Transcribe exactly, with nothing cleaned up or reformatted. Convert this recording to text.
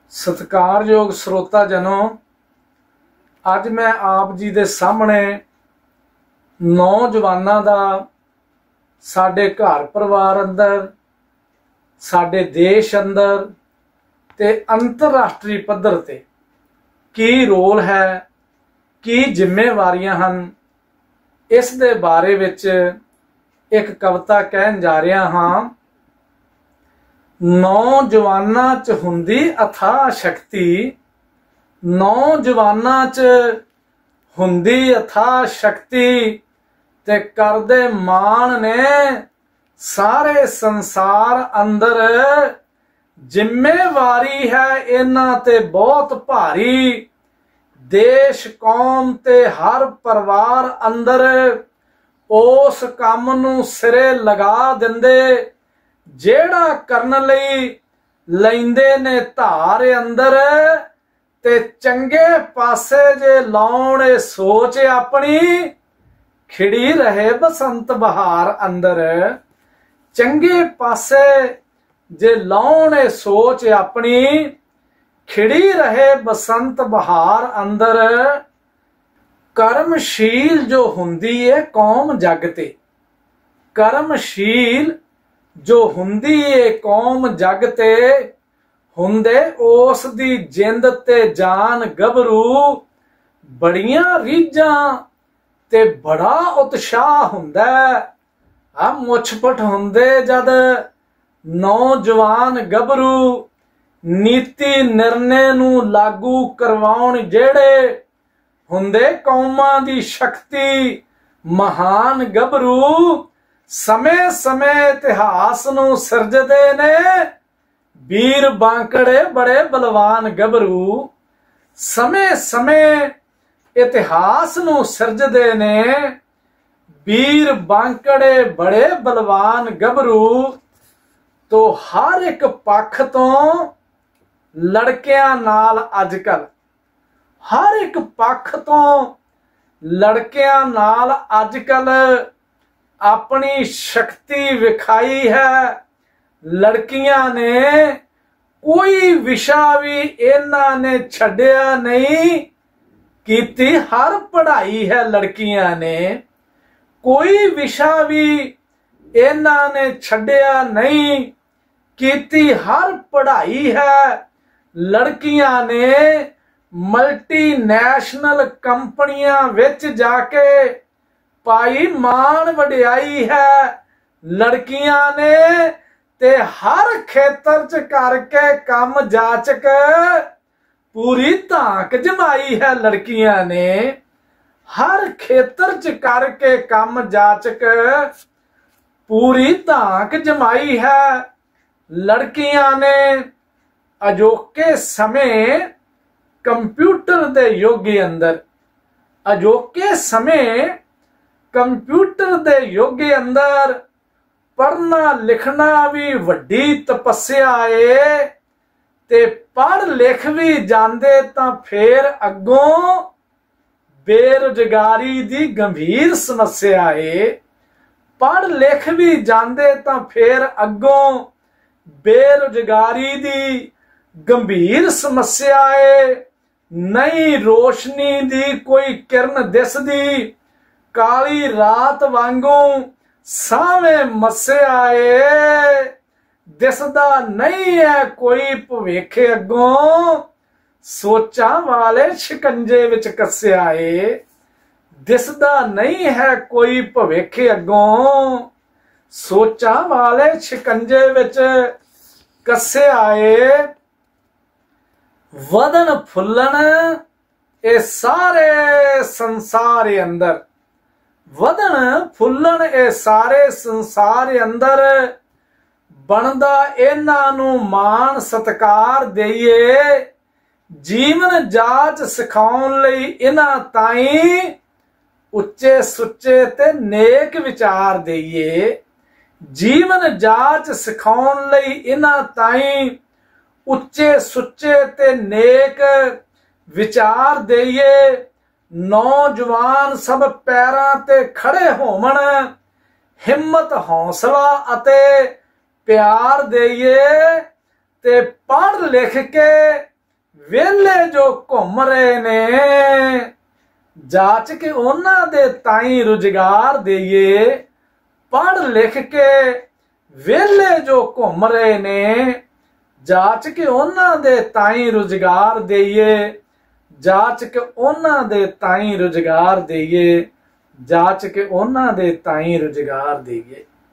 सत्कारयोग ਸਰੋਤਾ जनों, अज मैं आप जी दे सामने नौजवानों का साडे घर परिवार अंदर साडे देश अंदर ते अंतरराष्ट्रीय पद्धर ते की रोल है, की जिम्मेवारियां हैं, इस दे बारे विच एक कविता कहन जा रहा हाँ। नौजवानां च हुंदी अथाह शक्ति, नौजवानां च हुंदी अथाह शक्ति, ते करदे मान ने सारे संसार अंदर, जिम्मेवारी है इन्हां ते बहुत भारी, देश कौम ते हर परिवार अंदर उस काम नूं सिरे लगा दिंदे जेड़ा करन लई लैंदे ने धार अंदर, ते चंगे पासे जे लाउण सोच अपनी, खिड़ी रहे बसंत बहार अंदर। चंगे पासे जे लाउण सोच अपनी, खिड़ी रहे बसंत बहार अंदर। कर्मशील जो हुंदी है कौम जग ते, कर्मशील जो हुंदी है कौम जग ते, हुंदे उस दी जिंद ते जान गभरू, बड़ियां रीझां ते बड़ा उत्साह हुंदा। आ मुछपट हुंदे जद नौजवान गभरू, नीति निर्णय नूं लागू करवाउण जेड़े, हुंदे कौमां दी शक्ति महान गभरू, समय समय इतिहास नूं सिरजदे ने, वीर बांकड़े बड़े बलवान गभरू। समय समय इतिहास नूं सिरजदे ने, वीर बांकड़े बड़े बलवान गभरू। तो हर एक पक्ष तो लड़कियां नाल अजकल, हर एक पक्ष तो लड़कियां नाल अजकल अपनी शक्ति विखाई है। लड़कियां ने कोई विशा भी इन्हां ने छड्डिया नहीं, कीती हर पढ़ाई है लड़कियां ने, कोई विशा भी इन्हां ने छड्डिया नहीं, कीती हर पढ़ाई है लड़कियां ने। मल्टीनैशनल कंपनियां विच जाके पाई मान वडियाई है लड़कियां ने, ते हर खेतर च करके काम जाचक पूरी धाक जमाई है लड़कियां ने। हर खेतर च करके काम जाचक पूरी धाक जमाई है लड़कियां ने। अजोके समय कंप्यूटर दे युग अंदर, अजोके समय कंप्यूटर दे युग अंदर पढ़ना लिखना भी वड्डी तपस्या है, ते पढ़ लिख भी जांदे तां फेर अगों बेरोजगारी दी गंभीर समस्या है। पढ़ लिख भी जांदे तां फेर अगों बेरोजगारी दी गंभीर समस्या है। नई रोशनी दी कोई किरण दिसदी, काली रात वांगू सावे मस्या है। दिसदा नहीं है कोई भविख अगों, सोचा वाले शिकंजे विच कस्या है। दिसदा नहीं है कोई भविख अगों, सोचा वाले शिकंजे विच कस्या है। वदन फुलन ए सारे संसार अंदर, वदन फुलन ए सारे संसार अंदर, बनदा इन्हां नूं मान सत्कार देईए। जीवन जाच सिखाउण लई इन्हां ताईं उच्चे सुच्चे ते नेक विचार देईए। जीवन जाच सिखाउण लई इन्हां ताईं उच्चे सुच्चे ते नेक विचार देईए। नौजवान सब पैरां ते खड़े होवण, हिम्मत हौसला अते प्यार देईए, ते पढ़ लिख के वेले जो घूम रहे ने जाच के उन्हां दे ताई रुजगार देइए। पढ़ लिख के वेले जो घूम रहे ने जाच के उन्हां दे ताई रुजगार देइए। जाच के उन्हां दे ताई रुजगार देइए। जाच के उन्हां दे ताई रुजगार देइए।